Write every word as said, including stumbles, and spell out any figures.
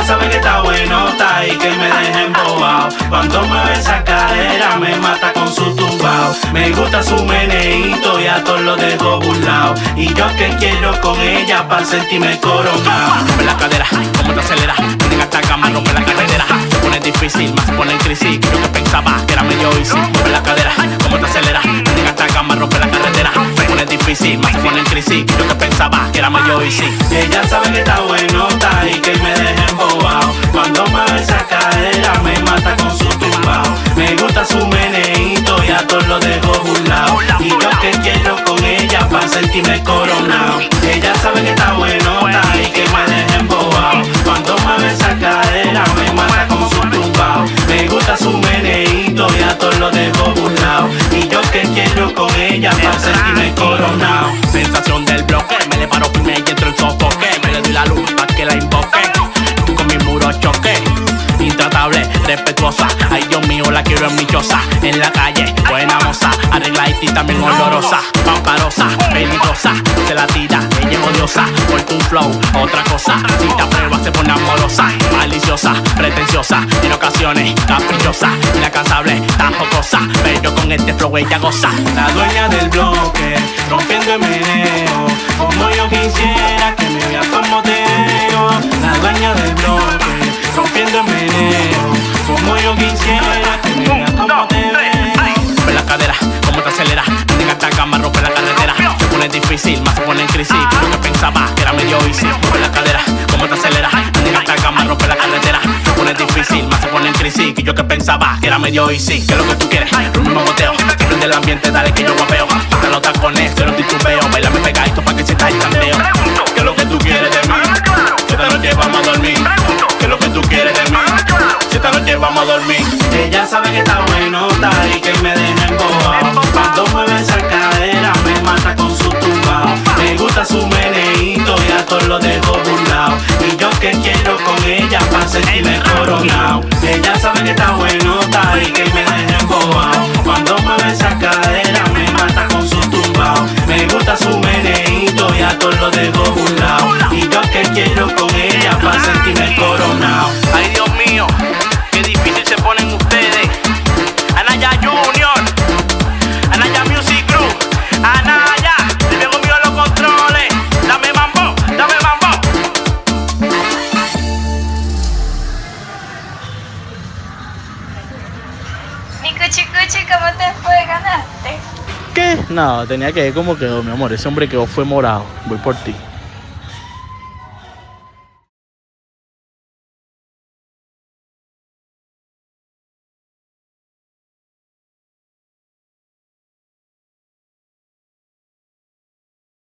sabe que está buenota y que me deja embobao. Cuando mueve esa cadera me mata con su tumbao. Me gusta su meneíto y a todos lo dejo burlao. Y yo que quiero con ella pa' sentirme coronao. Rompe la cadera, como te acelera. Tienen hasta cama, rompe la carretera. Se pone difícil, más se pone en crisis. Yo que pensaba que era medio easy. Rompe la cadera, como te acelera. Tienen hasta cama, rompe la carretera. Se pone difícil, más se pone en crisis. Yo que pensaba que era medio easy. Ella sabe que está buenota y que me deja embobao. Cuando mueve esa cadera me mata con su tumbao. Me gusta su meneíto y a todos lo dejo burlao. Y yo que quiero con ella pa' sentirme coronao. Ella sabe que está buenota y que me deja embobao. Cuando mueve esa cadera me mata con su tumbao. Me gusta su meneíto y a todos lo dejo burlao. Y yo que quiero con ella pa' sentirme coronao. Sensación del bloque, me le paro firme y entro en sofoque. Me le doy la luz pa' que la invoque. Tú con mi muro choque. Intratable, respetuosa. Ay, Dios mío, la quiero en mi choza. En la calle, buena moza. Arregladita y también olorosa. Pamparosa, peligrosa. Se la tira, ella es odiosa. Por tu flow, otra cosa. Si te aprueba, se pone amorosa. Maliciosa, pretenciosa. En ocasiones, caprichosa. Inalcanzable, tan jocosa. Pero con este flow ella goza. La dueña del bloque, rompiendo el meneo. Como yo quisiera que me vea como te veo. La dueña del bloque, rompiendo el meneo. Como yo quisiera que me vea como te veo. Rompe la cadera, como te acelera. Tienen hasta cama, rompe la carretera. Se pone difícil, más se pone en crisis. Yo que pensaba que era medio easy. Rompe la cadera, como te acelera. Tienen hasta cama, rompe la carretera. Se pone difícil, más se pone en crisis. Que yo que pensaba que era medio easy. ¿Qué es lo que tú quieres? Un mismo boteo. Prende el ambiente, dale que yo guapeo. Quita los tacones, cero titubeo. Bailame pegadito pa' que se está el canteo. ¿Qué es lo que tú quieres de mí? Si esta noche vamos a dormir. ¿Qué es lo que tú quieres de mí? Si esta noche vamos a dormir. Ella sabe que está buenota y que me deja embobao. Cuando mueve esa cadera me mata con su tumbao. Me gusta su meneíto y a todos lo dejo burlao. Y yo que quiero con ella pa' sentirme coronao. Ella sabe que está buenota y que me deja embobao. Cuando mueve esa cadera me mata con su tumbao. Me gusta su meneíto y a todos lo dejo burlao. Y yo que quiero con ella pa' sentirme coronao. Ay, Dios mío, qué difícil se ponen ustedes. Anaya Junior, Anaya Music Crew, Anaya, te vengo mío los controles. Dame mambo, dame mambo. Mi cuchi cuchi, ¿cómo te fue? ¿Ganaste? ¿Qué? No, tenía que ver cómo quedó, mi amor. Ese hombre quedó fue morado. Voy por ti.